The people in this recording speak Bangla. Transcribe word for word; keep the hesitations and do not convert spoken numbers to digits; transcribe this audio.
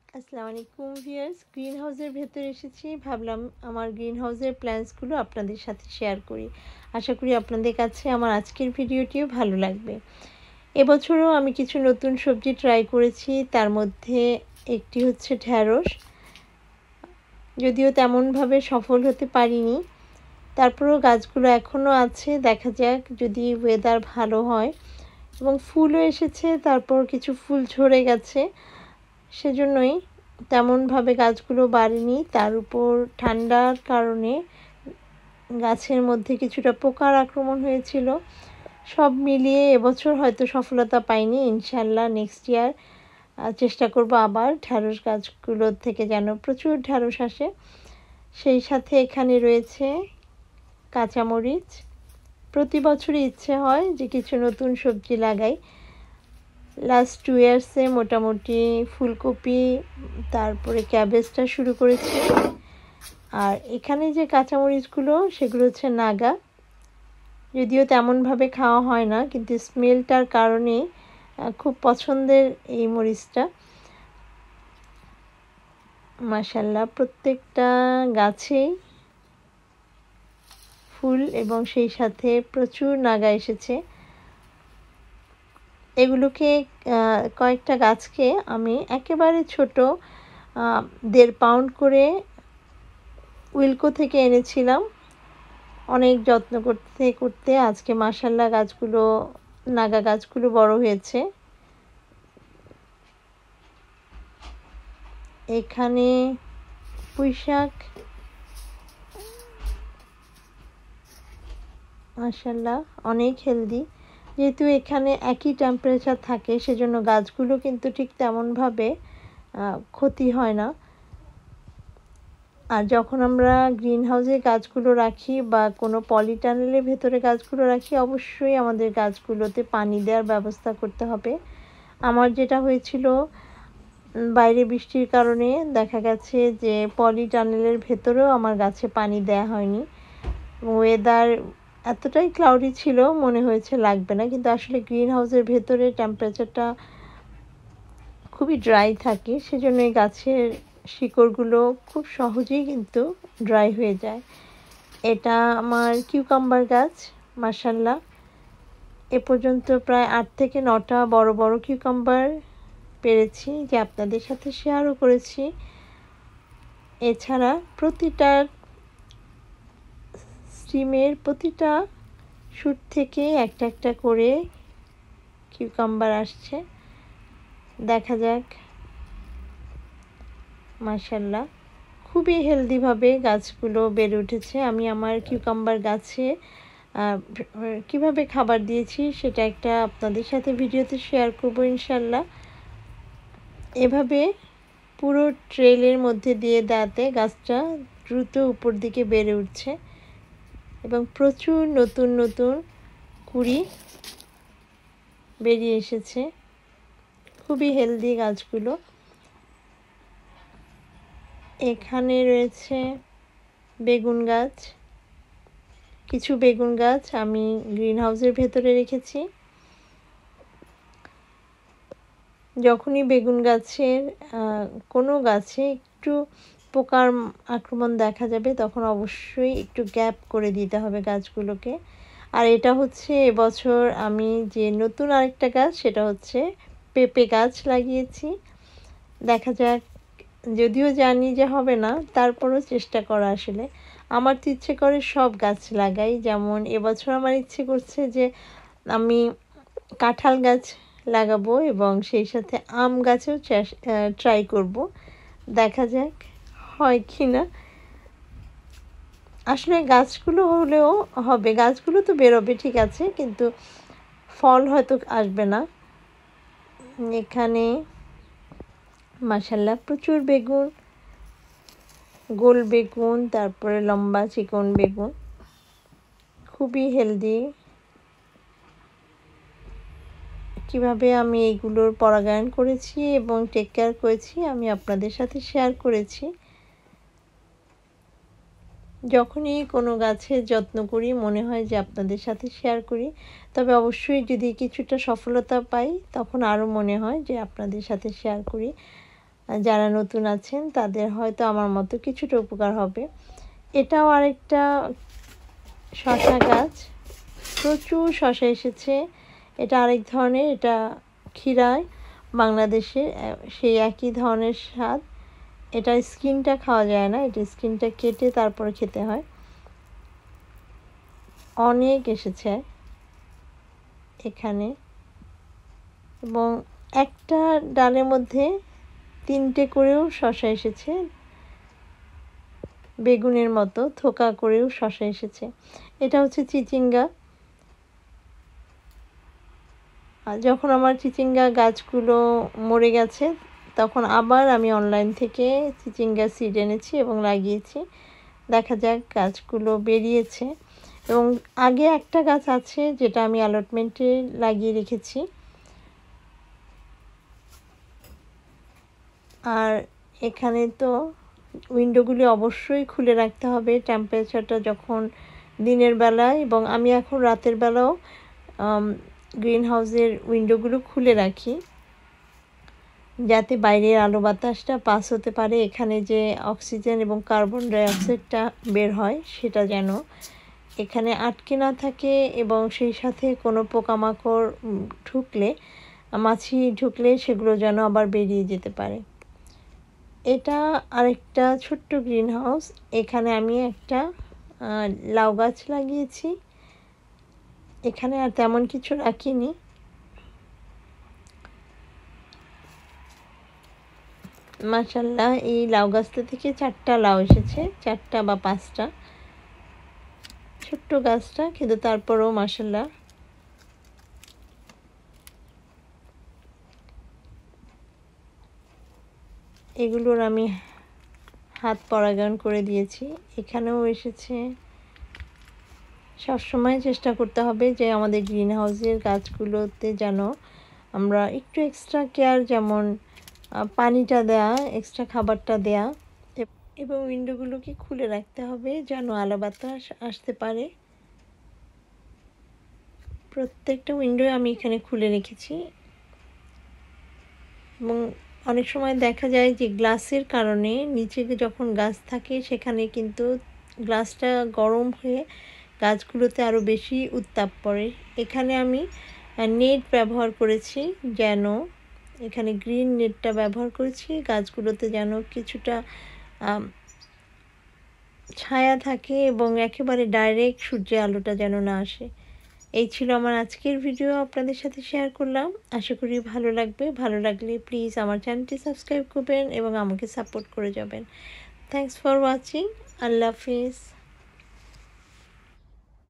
আসসালামু আলাইকুম ভিউয়ার্স, গ্রিন হাউসের ভেতরে এসেছি। ভাবলাম আমার গ্রিন হাউসের প্ল্যান্টসগুলো আপনাদের সাথে শেয়ার করি। আশা করি আপনাদের কাছে আমার আজকের ভিডিওটিও ভালো লাগবে। এবছরও আমি কিছু নতুন সবজি ট্রাই করেছি, তার মধ্যে একটি হচ্ছে ঢ্যাঁড়স। যদিও তেমনভাবে সফল হতে পারিনি, তারপরেও গাছগুলো এখনও আছে। দেখা যাক যদি ওয়েদার ভালো হয়, এবং ফুলও এসেছে, তারপর কিছু ফুল ঝরে গেছে, সেজন্যই তেমনভাবে গাছগুলো বাড়েনি। তার উপর ঠান্ডার কারণে গাছের মধ্যে কিছুটা পোকার আক্রমণ হয়েছিল। সব মিলিয়ে এবছর হয়তো সফলতা পাইনি। ইনশাল্লাহ নেক্সট ইয়ার চেষ্টা করব আবার ঢ্যাঁড়স গাছগুলোর থেকে যেন প্রচুর ঢ্যাঁড়স আসে। সেই সাথে এখানে রয়েছে কাঁচামরিচ। প্রতি বছরই ইচ্ছে হয় যে কিছু নতুন সবজি লাগাই। লাস্ট টু ইয়ার্সে মোটামুটি ফুলকপি, তারপরে ক্যাবেজটা শুরু করেছি। আর এখানে যে কাঁচামরিচগুলো সেগুলো হচ্ছে নাগা। যদিও তেমনভাবে খাওয়া হয় না, কিন্তু স্মেলটার কারণে খুব পছন্দের এই মরিচটা। মাশাআল্লাহ প্রত্যেকটা গাছেই ফুল এবং সেই সাথে প্রচুর নাগা এসেছে। এগুলোকে কয়েকটা গাছকে আমি একেবারে ছোট দেড় পাউন্ড করে উইলকো থেকে এনেছিলাম। অনেক যত্ন করতে করতে আজকে মাশাআল্লাহ গাছগুলো, নাগা গাছগুলো বড় হয়েছে। এখানে পুঁইশাক, মাশাআল্লাহ অনেক হেলদি। যেহেতু এখানে একই টেম্পারেচার থাকে, সেজন্য গাছগুলো কিন্তু ঠিক তেমনভাবে ক্ষতি হয় না। আর যখন আমরা গ্রিন হাউসে গাছগুলো রাখি বা কোনো পলিটানেলের ভেতরে গাছগুলো রাখি, অবশ্যই আমাদের গাছগুলোতে পানি দেওয়ার ব্যবস্থা করতে হবে। আমার যেটা হয়েছিল, বাইরে বৃষ্টির কারণে দেখা গেছে যে পলিটানেলের ভেতরেও আমার গাছে পানি দেওয়া হয়নি। ওয়েদার এতটাই ক্লাউডি ছিল, মনে হয়েছে লাগবে না, কিন্তু আসলে গ্রিন হাউসের ভেতরে টেম্পারেচারটা খুবই ড্রাই থাকে, সেজন্য এই গাছের শিকড়গুলো খুব সহজেই কিন্তু ড্রাই হয়ে যায়। এটা আমার কিউকাম্বার গাছ। মাশাআল্লাহ এ পর্যন্ত প্রায় আট থেকে নটা বড় বড় কিউকাম্বার পেরেছি, যে আপনাদের সাথে শেয়ারও করেছি। এছাড়া প্রতিটা স্টিমের প্রতিটা শুট থেকে একটা একটা করে কিউকাম্বার আসছে। দেখা যাক। মাশাআল্লাহ খুবই হেলদিভাবে গাছগুলো বেড়ে উঠেছে। আমি আমার কিউকাম্বার গাছে কিভাবে খাবার দিয়েছি সেটা একটা আপনাদের সাথে ভিডিওতে শেয়ার করব ইনশাল্লাহ। এভাবে পুরো ট্রেলের মধ্যে দিয়ে দেওয়াতে গাছটা দ্রুত উপর দিকে বেড়ে উঠছে এবং প্রচুর নতুন নতুন কুঁড়ি বেরিয়ে এসেছে। খুবই হেলদি গাছগুলো। এখানে রয়েছে বেগুন গাছ। কিছু বেগুন গাছ আমি গ্রিন হাউসের ভেতরে রেখেছি। যখনই বেগুন গাছের কোনো গাছে একটু পোকার আক্রমণ দেখা যাবে, তখন অবশ্যই একটু গ্যাপ করে দিতে হবে গাছগুলোকে। আর এটা হচ্ছে এবছর আমি যে নতুন আরেকটা গাছ, সেটা হচ্ছে পেঁপে গাছ লাগিয়েছি। দেখা যাক, যদিও জানি যে হবে না, তারপরও চেষ্টা করা। আসলে আমার তো ইচ্ছে করে সব গাছ লাগাই। যেমন এবছর আমার ইচ্ছে করছে যে আমি কাঁঠাল গাছ লাগাবো এবং সেই সাথে আম গাছেও ট্রাই করব। দেখা যাক হয় কি না। আসলে গাছগুলো হলেও হবে, গাছগুলো তো বেরোবে ঠিক আছে, কিন্তু ফল হয়তো আসবে না। এখানে মাশাআল্লাহ প্রচুর বেগুন, গোল বেগুন, তারপরে লম্বা চিকন বেগুন, খুবই হেলদি। কিভাবে আমি এইগুলোর পরাগায়ন করেছি এবং টেক কেয়ার করেছি আমি আপনাদের সাথে শেয়ার করেছি। যখনই কোনো গাছের যত্ন করি মনে হয় যে আপনাদের সাথে শেয়ার করি, তবে অবশ্যই যদি কিছুটা সফলতা পাই তখন আরও মনে হয় যে আপনাদের সাথে শেয়ার করি। যারা নতুন আছেন তাদের হয়তো আমার মতো কিছুটা উপকার হবে। এটাও আরেকটা শসা গাছ, প্রচুর শসা এসেছে। এটা আরেক ধরনের, এটা ক্ষীরায় বাংলাদেশের সেই একই ধরনের স্বাদ। এটার স্কিনটা খাওয়া যায় না, এটা স্কিনটা কেটে তারপরে খেতে হয়। অনেক এসেছে এখানে, এবং একটা ডালের মধ্যে তিনটে করেও শসা এসেছে, বেগুনের মতো থোকা করেও শসা এসেছে। এটা হচ্ছে চিচিঙ্গা। যখন আমার চিচিঙ্গা গাছগুলো মরে গেছে তখন আবার আমি অনলাইন থেকে চিচিঙ্গা সিড এনেছি এবং লাগিয়েছি। দেখা যাক গাছগুলো বেরিয়েছে। এবং আগে একটা গাছ আছে যেটা আমি অ্যালটমেন্টে লাগিয়ে রেখেছি। আর এখানে তো উইন্ডোগুলি অবশ্যই খুলে রাখতে হবে টেম্পারেচারটা যখন দিনের বেলায়, এবং আমি এখন রাতের বেলাও গ্রিন হাউসের উইন্ডোগুলো খুলে রাখি যাতে বাইরের আলো বাতাসটা পাস হতে পারে। এখানে যে অক্সিজেন এবং কার্বন ডাইঅক্সাইডটা বের হয় সেটা যেন এখানে আটকে না থাকে, এবং সেই সাথে কোনো পোকামাকড় ঢুকলে, মাছি ঢুকলে সেগুলো যেন আবার বেরিয়ে যেতে পারে। এটা আরেকটা ছোট্ট গ্রিন হাউস। এখানে আমি একটা লাউ গাছ লাগিয়েছি। এখানে আর তেমন কিছু রাখিনি। মাশাআল্লাহ, এই লাউ গাছটা থেকে চারটা লাউ এসেছে, চারটা বা পাঁচটা। ছোট্ট গাছটা কিন্তু তারপরেও মাশাআল্লাহ। এগুলোর আমি হাত পরাগায়ন করে দিয়েছি। এখানেও এসেছে। সবসময় চেষ্টা করতে হবে যে আমাদের গ্রিন হাউসের গাছগুলোতে যেন আমরা একটু এক্সট্রা কেয়ার, যেমন পানিটা দেয়া, এক্সট্রা খাবারটা দেয়া, এবং উইন্ডোগুলোকে খুলে রাখতে হবে যেন আলো বাতাস আসতে পারে। প্রত্যেকটা উইন্ডো আমি এখানে খুলে রেখেছি। এবং অনেক সময় দেখা যায় যে গ্লাসের কারণে নিচে যখন গাছ থাকে সেখানে কিন্তু গ্লাসটা গরম হয়ে গাছগুলোতে আরও বেশি উত্তাপ পড়ে। এখানে আমি নেট ব্যবহার করেছি, যেন এখানে গ্রিন নেটটা ব্যবহার করেছি গাছগুলোতে যেন কিছুটা ছায়া থাকে এবং একেবারে ডাইরেক্ট সূর্যের আলোটা যেন না আসে। এই ছিল আমার আজকের ভিডিও, আপনাদের সাথে শেয়ার করলাম। আশা করি ভালো লাগবে। ভালো লাগলে প্লিজ আমার চ্যানেলটি সাবস্ক্রাইব করবেন এবং আমাকে সাপোর্ট করে যাবেন। Thanks for watching. আল্লাহ হাফিজ।